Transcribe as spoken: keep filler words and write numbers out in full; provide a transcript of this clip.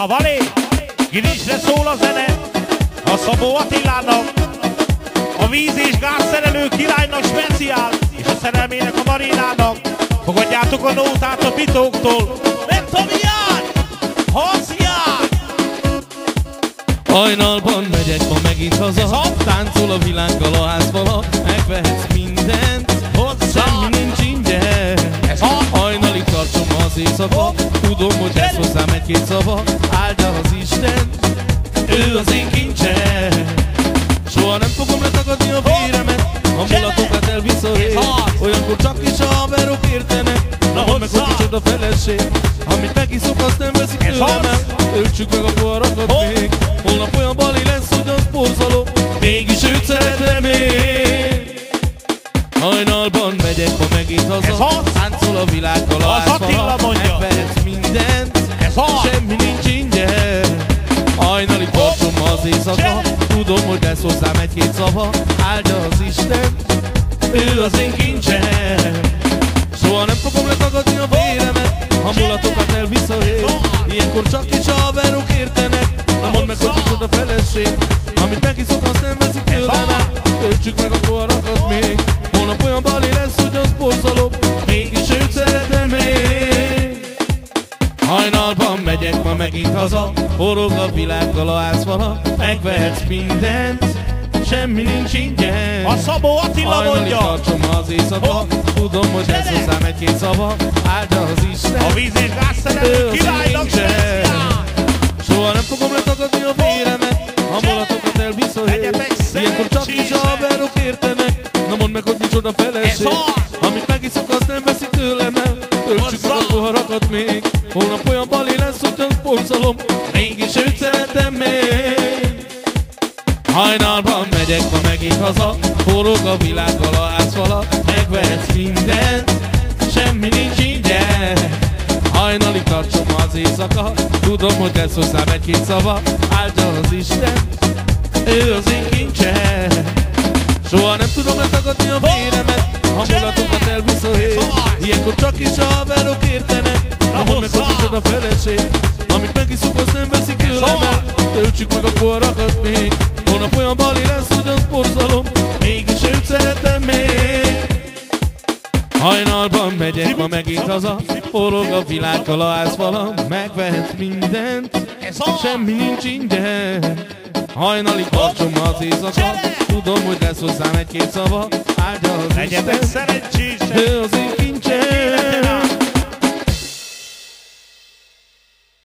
Na valé, Girisre szól a zene, a Szabó Attilának, a víz- és gázszerelő királynak speciál, és a szerelmének a Marinának. Fogadjátok a nótát a Bitóktól, mert Tomián, Hazián! Hajnalban megyek ma megint haza, táncol a világgal a házvala, megvehetsz mindent, semmi nincs ingyen. Hajnalig tartsom az éjszaka, tudom, hogy lesz hozzám egy-két szava, áldja az Isten, ő az én kincsem. Soha nem fogom letagadni a véremet, a mulatokat elvisz a rég, olyankor csak is a haverok értenek. Na mondd meg, hogy micsoda feleség, amit megiszok, azt nem veszik tőlem el. Öltsük meg a poharakat még, holnap olyan bali lesz, hogy az borzalom, mégis őt szeretem én. Hajnalban megyek ma megint haza, táncol a világgal a házfala, megvehetsz mindent, semmi nincs ingyen. Hajnalig tartsom az éjszaka, tudom, hogy lesz hozzám egy-két szava, áldja az Isten, ő az én kincsem. Soha nem fogom letagadni a véremet, a mulatokat elvisz a rég, ilyenkor csak is a haverok értenek. Na mondd meg, hogy micsoda feleség, amit megiszok, azt nem veszik tőlem el. Öltsük meg a poharakat még, holnap olyan bali lesz, hogy az borzalom, mégis őt szeretem én. Hajnalban megyek ma megint haza, forog a világgal a házfala, megvehetsz mindent, semmi nincs ingyen. A Szabó Attila mondja. Hajnalig tartsom az éjszaka, tudom, hogy lesz hozzám egy-két szava, áldja az Isten, a víz- és gázszerelő királynak speciál. Soha nem fogom letagadni a véremet, a mulatokat elvisz a rég, ilyenkor csak is a haverok értenek. Na mondd meg, hogy micsoda feleség, amit megiszok, azt nem veszik tőlem el. Öltsük meg a poharakat még, holnap olyan bali lesz, hogy az borzalom, mégis őt szeretem én. Hajnalban megyek ma megint haza, forog a világgal a házfala, megvehetsz mindent, semmi nincs ingyen. Hajnalig tartsom az éjszaka, tudom, hogy lesz hozzám egy-két szava, áldja az Isten, ő az én kincsem. Soha nem tudom letagadni a véremet, a mulatokat elvisz a rég, ilyenkor csak is a haverok értenek. Na mondd meg, hogy micsoda feleség, amit megiszok, azt nem veszik tőlem el. Töltsük meg a poharakat még, holnap olyan bali lesz, hogy az borzalom, mégis őt szeretem én. Hajnalban megyek ma megint haza, forog a világgal a házfala, megvehetsz mindent, semmi nincs ingyen. Hajnalig tartsom az éjszaka, tudom, hogy lesz hozzám egy-két szava, áldja az Isten, ő az én kincsem.